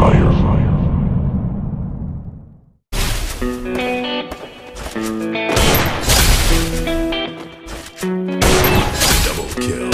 Double kill.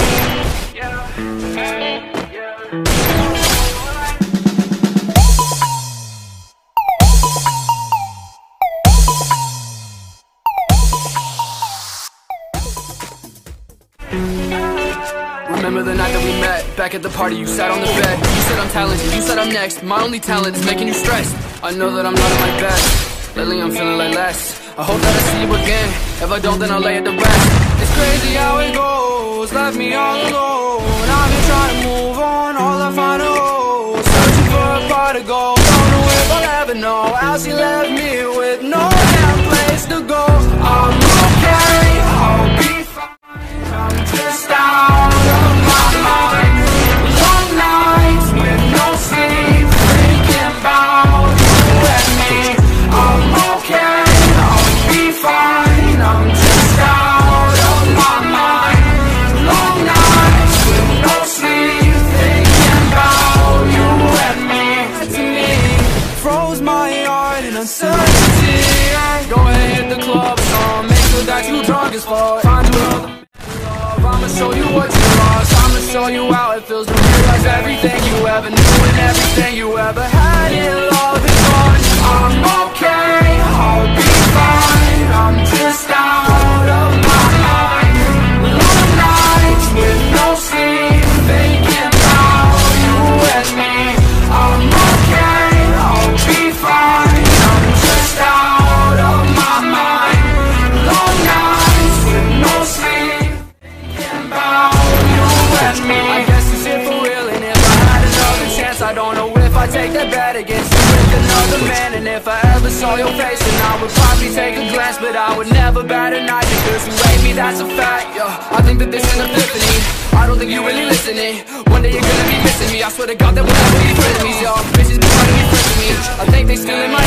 Remember the night that we met, back at the party you sat on the bed. You said I'm talented, you said I'm next. My only talent is making you stressed. I know that I'm not at my best. Lately I'm feeling like less. I hope that I see you again. If I don't, then I'll lay it to rest. It's crazy how it goes, left me all alone. I've been trying to move on, all I find a hole. Searching for a part to go, don't know if I'll ever know how she left me with no damn place to go. I'm okay, I'll be fine. I'm just out of my mind. Long nights with no sleep, thinking about you and me. I'm okay, I'll be fine. I'm just out of my mind. Long nights with no sleep, thinking about you and me. To me, froze my heart in uncertainty. Go ahead, hit the club song, make sure that you drunk as fuck. Find your other I'ma show you what you lost. I'ma show you how it feels to realize everything you ever knew and everything you ever had in love is gone. I'm okay, I'll be fine. I'm just out of my mind. Long nights with no sleep, thinking about you and me. I'm okay, I'll be fine. I'm just out of my mind. Long nights with no sleep, I guess it's it for real, and if I had another chance, I don't know if I'd take that bet against you with another man. And if I ever saw your face, then I would probably take a glance, but I would never bat an eye because you hate me, that's a fact. I think that this is an epiphany. I don't think you really listening. One day you're gonna be missing me. I swear to God that we'll never be frenemies, y'all. Bitches be trying to be friends with me. I think they still in my